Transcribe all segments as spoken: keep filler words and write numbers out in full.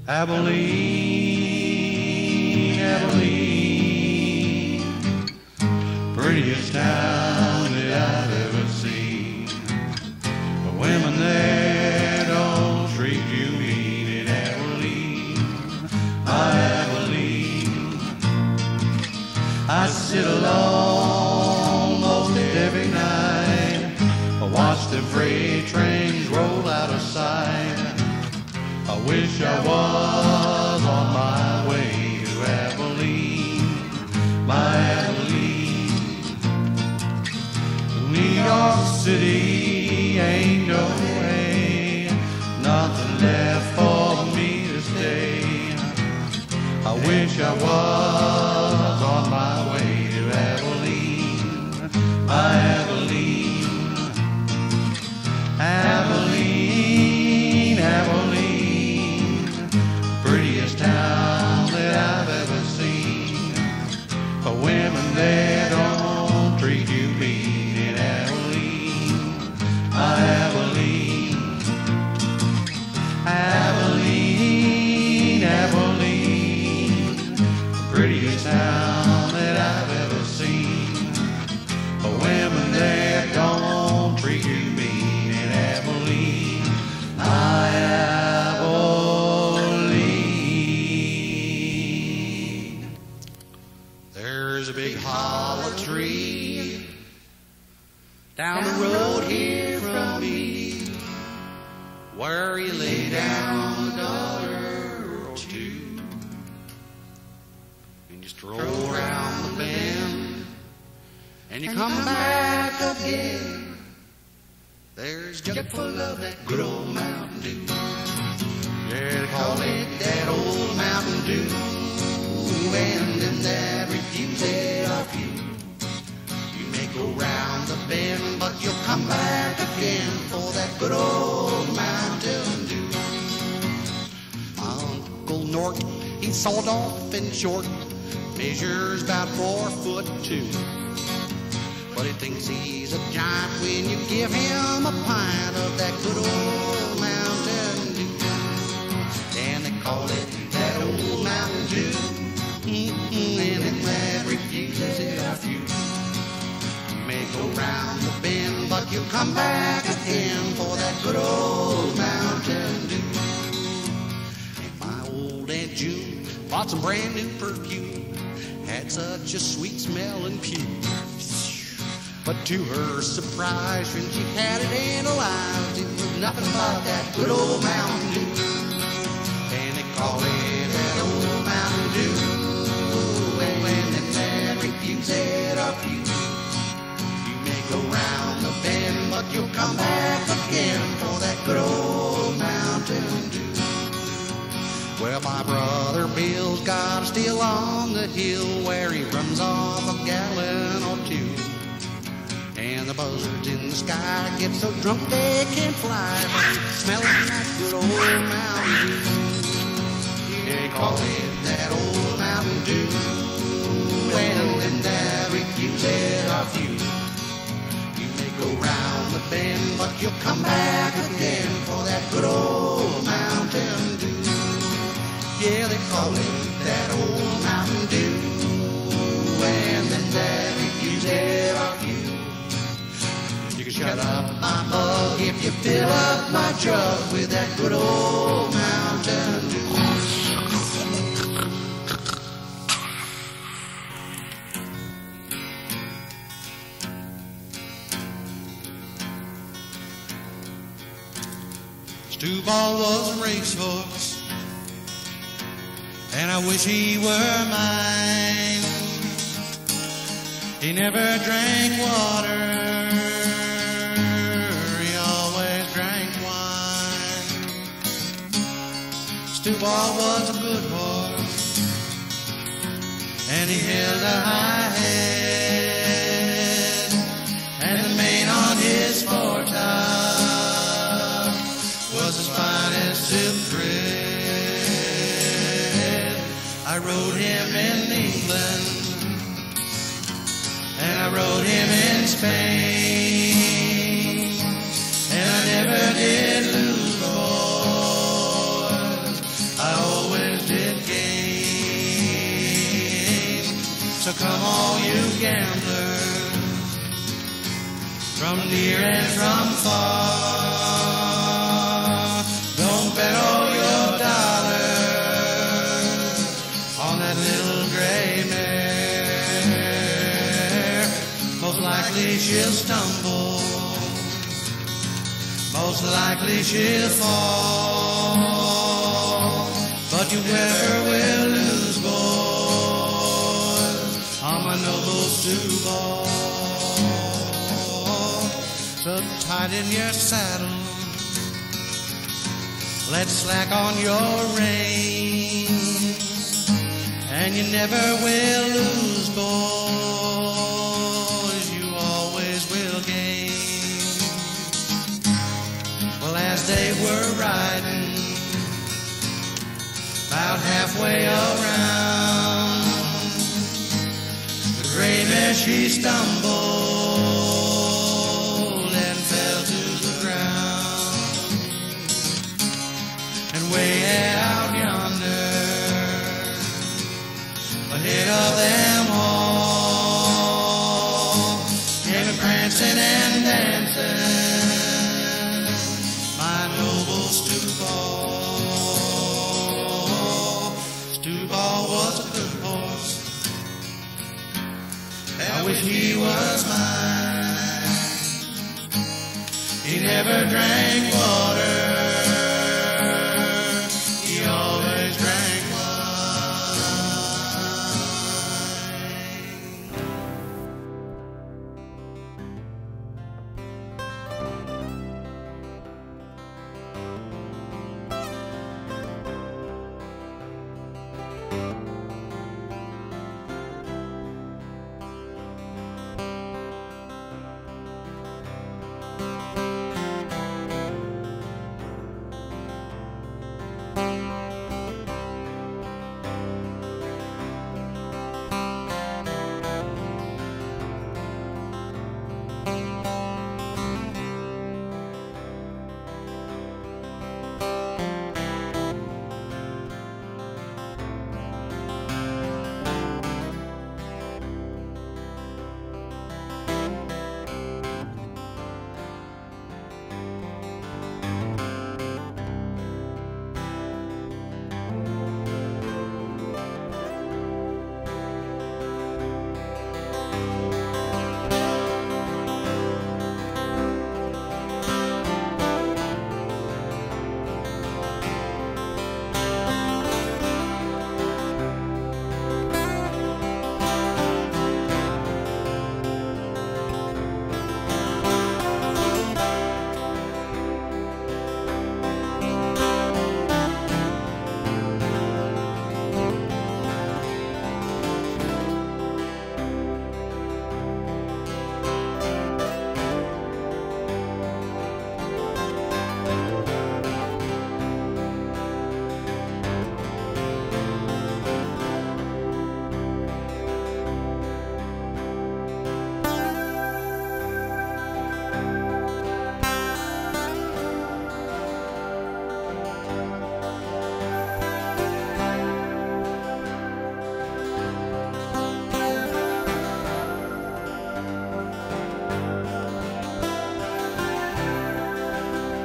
Abilene, Abilene, prettiest town that I've ever seen. The women there don't treat you mean in Abilene, my Abilene. I sit alone most every night, I watch the freight trains roll out of sight. I wish I was on my way to Abilene, my Abilene. New York City ain't no way, nothing left for me to stay. I wish I was on my way to Abilene, my Abilene. Abilene, Abilene, prettiest town that I've ever seen. The women there don't treat you mean in Abilene, my Abilene. Abilene, Abilene, prettiest town that I've ever seen. The women there don't treat you mean in Abilene, my Abilene. There's a big hollow tree down the road here from me, where he lay down a dollar or two and just roll around the bend, and you come back again. There's a jug full of that good old Mountain Dew. Yeah, they call it that old Mountain Dew, and them that refuse it are few. You may go round the bend, but you'll come back again for that good old Mountain Dew. My Uncle Nort, he's sawed off and short, measures about four foot two. But he thinks he's a giant when you give him a pint of that good old Mountain Dew. And they call it that old Mountain Dew. Mm-hmm. And them that refuses it are few. You may go round the bend, but you'll come back again for that good old Mountain Dew. And my old Aunt June bought some brand new perfume, had such a sweet smelling pew. But to her surprise, when she had it analyzed, it was nothing but that good old Mountain Dew. And they call it that old Mountain Dew. And when them that refuse it are few, you may go round the bend, but you'll come back again for that good old Mountain Dew. Well, my brother Bill's got a still on the hill where he runs off a gallon or two. And the buzzards in the sky get so drunk they can't fly, smelling that good old Mountain Dew. They call it that old Mountain Dew. When them that refuse it are few. You may go round the bend, but you'll come back again for that good old Mountain Dew. Yeah, they call it that old Mountain Dew. When them that refuse it are few. Shut up my mug if you fill up my jug with that good old Mountain Dew. Stu-Ball was a racehorse, and I wish he were mine. He never drank water, Stu-Ball was a good horse, and he held a high head, and the mane on his foretop was as fine as silk thread. I rode him in England, and I rode him in Spain, and I never did lose, boys. I So come all you gamblers, from near and from far, don't bet all your dollars on that little gray mare. Most likely she'll stumble, most likely she'll fall, but you never will lose, boys, on my noble stew ball. So tighten your saddle, let's slack on your reins, and you never will lose, boys, you always will gain. Well, as they were riding about halfway around, the gray mare she stumbled and fell to the ground. And way out yonder, ahead of them all, came a prancing and dancing my noble stew ball. Stew ball was a good horse, I wish he was mine. He never drank water, he always drank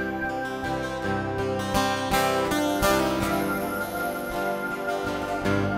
it.